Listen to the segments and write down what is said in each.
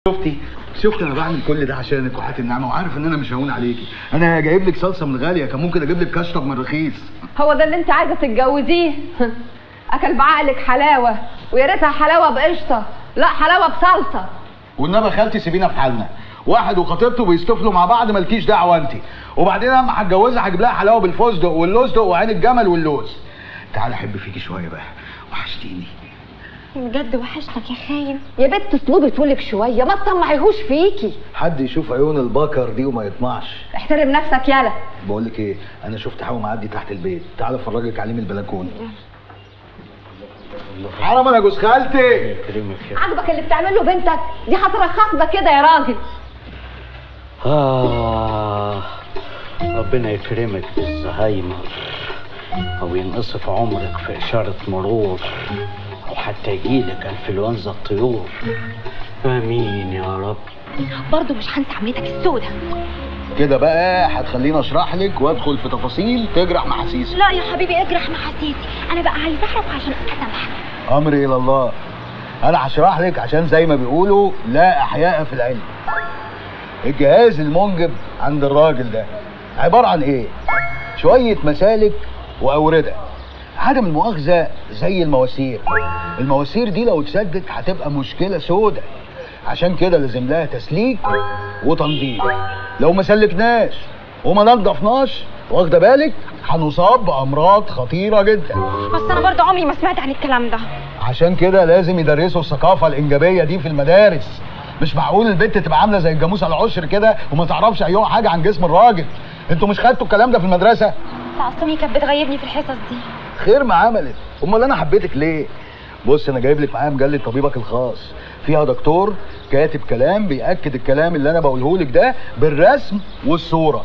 شفتي انا بعمل كل ده عشانك وحياة النعمه، وعارف ان انا مش هون عليكي. انا جايب لك صلصه من غاليه، كان ممكن اجيب لك كشطب من رخيص. هو ده اللي انت عايزه تتجوزيه؟ اكل بعقلك حلاوه، ويا ريتها حلاوه بقشطه، لا حلاوه بصلصه. والنبي خالتي سيبينا في حالنا، واحد وخطيبته بيستفلوا مع بعض مالكيش دعوه انت، وبعدين لما هتجوزها هجيب لها حلاوه بالفستق واللوزدق وعين الجمل واللوز. تعالى احب فيكي شويه بقى، وحشتيني بجد. وحشتك يا خاين. يا بنت اسلوبي طولك شويه، ما تطمعيهوش فيكي. حد يشوف عيون البكر دي وما يطمعش. احترم نفسك يالا. بقول لك ايه، انا شفت حاوي معدي تحت البيت، تعالى افرجك عليه من البلكونه. حرام انا جوز خالتي. عاجبك اللي بتعمله بنتك دي؟ هترخص ده كده يا راجل. ربنا يكرمك بالزهايمر، او ينقصف عمرك في اشاره مرور، او حتى يجيلك انفلونزا الطيور. امين يا رب. برضه مش هنسى عملتك السودة كده بقى هتخليني اشرح لك وادخل في تفاصيل تجرح محاسيسك. لا يا حبيبي اجرح محاسيسي، انا بقى عايزه اعرف عشان اسامحك. امري الى الله. انا هشرح لك عشان زي ما بيقولوا لا احياء في العلم. الجهاز المنجب عند الراجل ده عباره عن ايه؟ شويه مسالك واورده، عدم المؤاخذه زي المواسير. المواسير دي لو اتسدت هتبقى مشكله سودة، عشان كده لازم لها تسليك وتنظيف. لو ما سلكناش وما نضفناش، واخده بالك، هنصاب بامراض خطيره جدا. بس انا برضه عمري ما سمعت عن الكلام ده. عشان كده لازم يدرسوا الثقافه الانجابيه دي في المدارس. مش معقول البنت تبقى عامله زي الجاموس على العشر كده وما تعرفش اي حاجه عن جسم الراجل. انتوا مش خدتوا الكلام ده في المدرسه؟ لا اصل امي كانت بتغيبني في الحصص دي. خير ما عملت، امال انا حبيتك ليه؟ بص انا جايب لك معايا مجله طبيبك الخاص، فيها دكتور كاتب كلام بيأكد الكلام اللي انا بقوله لك ده بالرسم والصوره.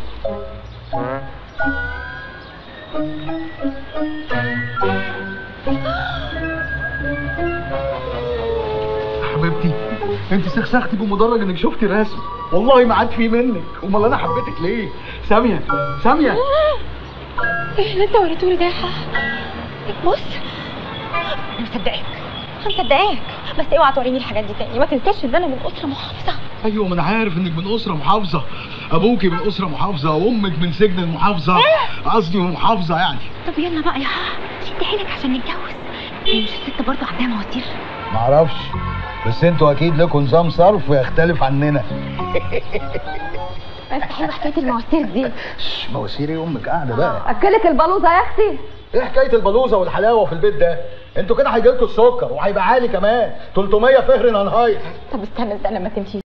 حبيبتي انت سخسختي بمجرد انك شفتي الرسم، والله ما عاد في منك. امال انا حبيتك ليه؟ ساميه ساميه. ايه اللي انت وريتولي ده يا بص، انا مصدقاك بس اوعى توريني الحاجات دي تاني. ما تنساش ان انا من اسره محافظه. ايوه ما انا عارف انك من اسره محافظه، ابوكي من اسره محافظه وامك من سجن المحافظه، قصدي محافظه يعني. طب يلا بقى يا شد حيلك عشان نتجوز. هي مش الست برضه عندها مواسير؟ معرفش، بس انتوا اكيد لكم نظام صرف يختلف عننا. بس حلوه حكايه المواسير دي. مواسير ايه؟ امك قاعده بقى. اكلك البلوزه يا اختي. ايه حكايه البلوزه والحلاوه في البيت ده؟ انتوا كده هيجيلكوا السكر وهيبقى عالي كمان 300 فهر نهاية. طب استنى لما تمشي.